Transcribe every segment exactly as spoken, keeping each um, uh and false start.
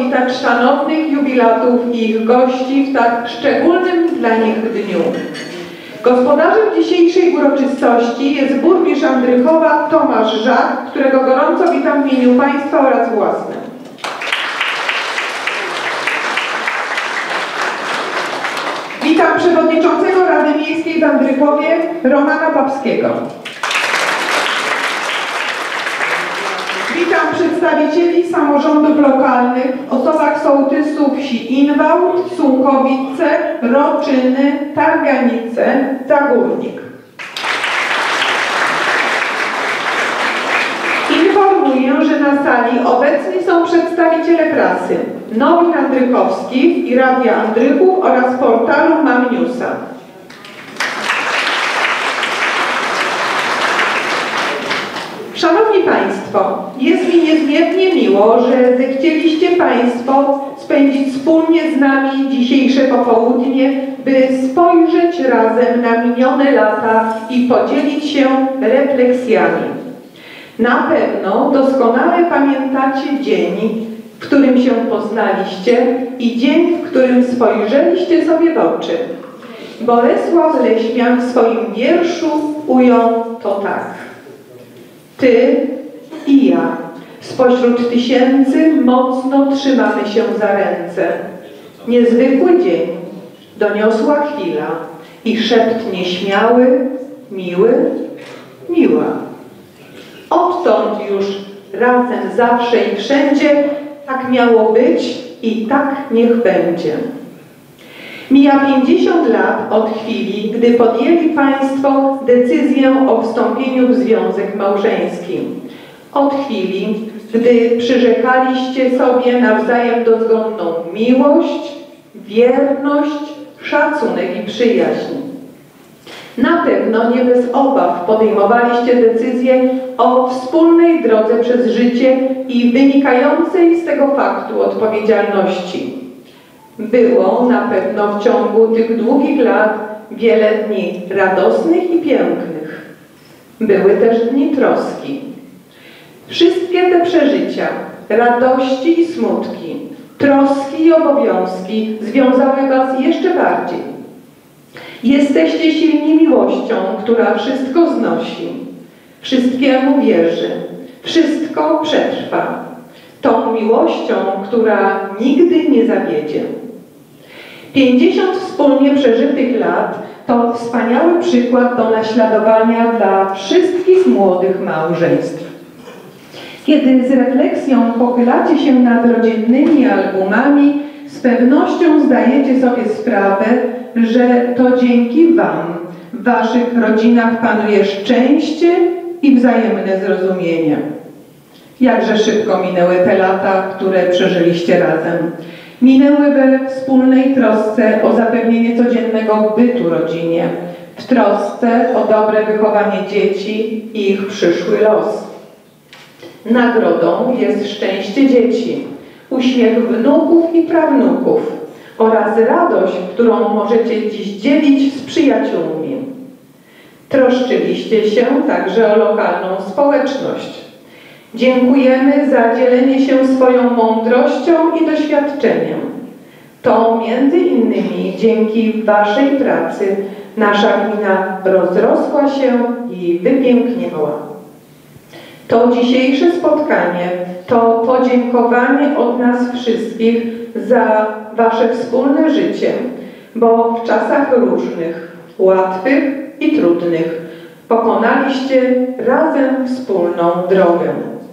powitać szanownych jubilatów i ich gości w tak szczególnym dla nich dniu. Gospodarzem dzisiejszej uroczystości jest burmistrz Andrychowa Tomasz Żak, którego gorąco witam w imieniu Państwa oraz własnym. Witam przewodniczącego Rady Miejskiej w Andrychowie Romana Babskiego. Witam przedstawicieli samorządów lokalnych w osobach sołtysów wsi Inwałt, Sułkowice, Roczyny, Targanice, Zagórnik. Informuję, że na sali obecni są przedstawiciele prasy Nowin Andrychowskich i Radia Andrychów oraz portalu Mam Newsa. Szanowni Państwo, jest mi niezmiernie miło, że zechcieliście Państwo spędzić wspólnie z nami dzisiejsze popołudnie, by spojrzeć razem na minione lata i podzielić się refleksjami. Na pewno doskonale pamiętacie dzień, w którym się poznaliście i dzień, w którym spojrzeliście sobie w oczy. Bolesław Leśmian w swoim wierszu ujął to tak. Ty i ja, spośród tysięcy mocno trzymamy się za ręce. Niezwykły dzień, doniosła chwila i szept nieśmiały, miły, miła. Odtąd już razem zawsze i wszędzie tak miało być i tak niech będzie. Mija pięćdziesiąt lat od chwili, gdy podjęli Państwo decyzję o wstąpieniu w związek małżeński. Od chwili, gdy przyrzekaliście sobie nawzajem dozgonną miłość, wierność, szacunek i przyjaźń. Na pewno nie bez obaw podejmowaliście decyzję o wspólnej drodze przez życie i wynikającej z tego faktu odpowiedzialności. Było na pewno w ciągu tych długich lat wiele dni radosnych i pięknych. Były też dni troski. Wszystkie te przeżycia, radości i smutki, troski i obowiązki związały Was jeszcze bardziej. Jesteście silni miłością, która wszystko znosi, wszystkiemu wierzy, wszystko przetrwa. Tą miłością, która nigdy nie zawiedzie. pięćdziesiąt wspólnie przeżytych lat to wspaniały przykład do naśladowania dla wszystkich młodych małżeństw. Kiedy z refleksją pochylacie się nad rodzinnymi albumami, z pewnością zdajecie sobie sprawę, że to dzięki Wam w Waszych rodzinach panuje szczęście i wzajemne zrozumienie. Jakże szybko minęły te lata, które przeżyliście razem. Minęły we wspólnej trosce o zapewnienie codziennego bytu rodzinie, w trosce o dobre wychowanie dzieci i ich przyszły los. Nagrodą jest szczęście dzieci, uśmiech wnuków i prawnuków oraz radość, którą możecie dziś dzielić z przyjaciółmi. Troszczyliście się także o lokalną społeczność. Dziękujemy za dzielenie się swoją mądrością i doświadczeniem. To między innymi dzięki Waszej pracy nasza gmina rozrosła się i wypiękniała. To dzisiejsze spotkanie to podziękowanie od nas wszystkich za Wasze wspólne życie, bo w czasach różnych, łatwych i trudnych pokonaliście razem wspólną drogę.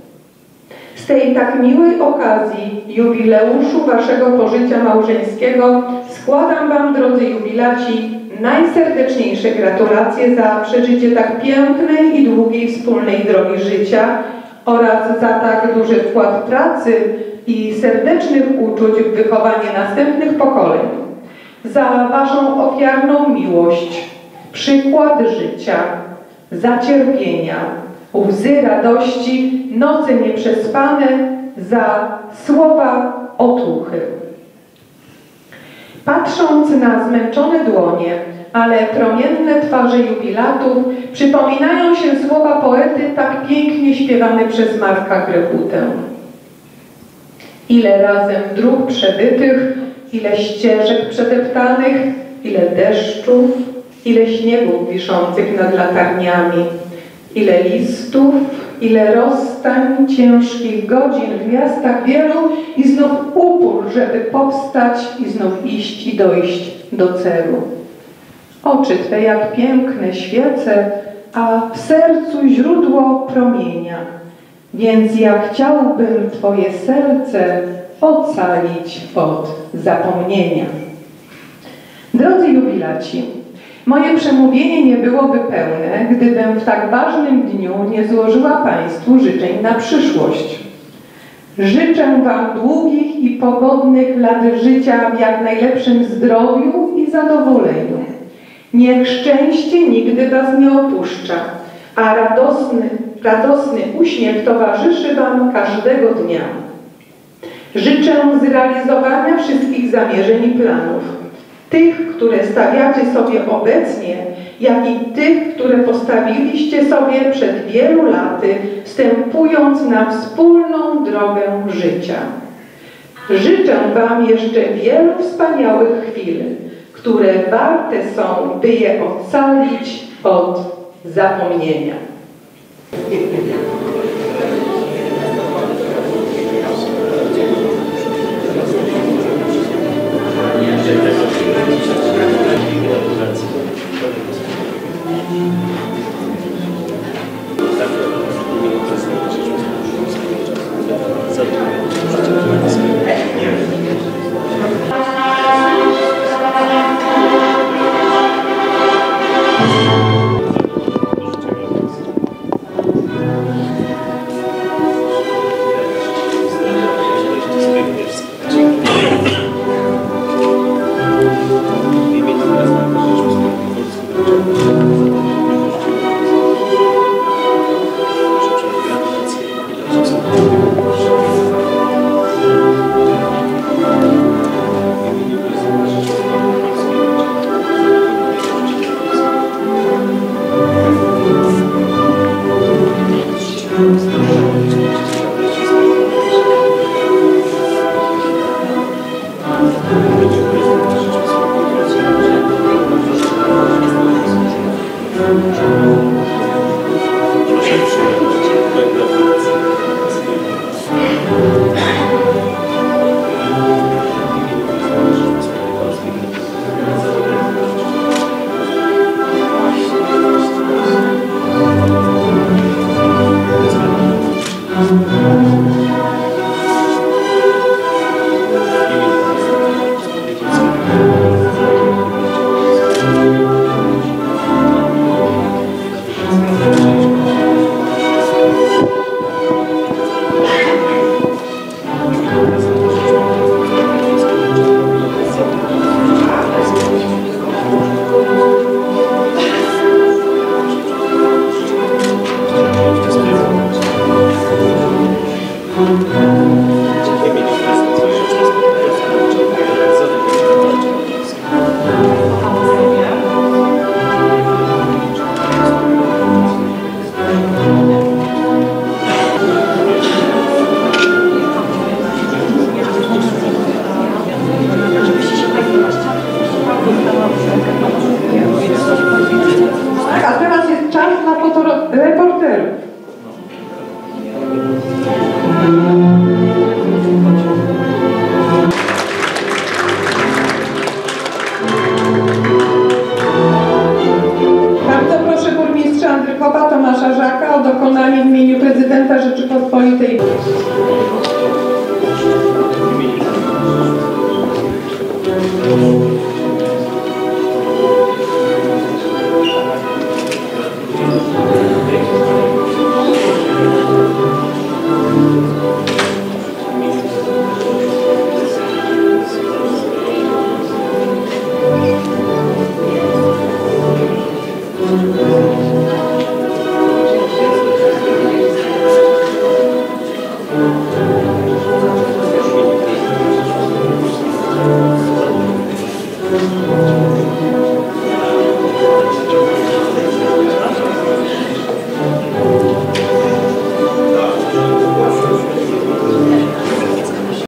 Z tej tak miłej okazji jubileuszu Waszego pożycia małżeńskiego składam Wam, drodzy jubilaci, najserdeczniejsze gratulacje za przeżycie tak pięknej i długiej wspólnej drogi życia oraz za tak duży wkład pracy i serdecznych uczuć w wychowanie następnych pokoleń. Za Waszą ofiarną miłość, przykład życia, zacierpienia, łzy radości, noce nieprzespane, za słowa otuchy. Patrząc na zmęczone dłonie, ale promienne twarze jubilatów, przypominają się słowa poety tak pięknie śpiewane przez Marka Grechutę. Ile razem dróg przebytych, ile ścieżek przedeptanych, ile deszczów, ile śniegów wiszących nad latarniami, ile listów, ile rozstań, ciężkich godzin w miastach wielu i znów upór, żeby powstać i znów iść i dojść do celu. Oczy Twe jak piękne świece, a w sercu źródło promienia. Więc ja chciałbym Twoje serce ocalić od zapomnienia. Drodzy jubilaci, moje przemówienie nie byłoby pełne, gdybym w tak ważnym dniu nie złożyła Państwu życzeń na przyszłość. Życzę Wam długich i pogodnych lat życia w jak najlepszym zdrowiu i zadowoleniu. Niech szczęście nigdy Was nie opuszcza, a radosny, radosny uśmiech towarzyszy Wam każdego dnia. Życzę zrealizowania wszystkich zamierzeń i planów, tych, które stawiacie sobie obecnie, jak i tych, które postawiliście sobie przed wielu laty, wstępując na wspólną drogę życia. Życzę Wam jeszcze wielu wspaniałych chwil, które warte są, by je ocalić od zapomnienia. A teraz jest czas na fotoreporterów. Bardzo proszę burmistrza Andrychowa Tomasza Żaka o dokonanie w imieniu prezydenta Rzeczypospolitej. Thank you.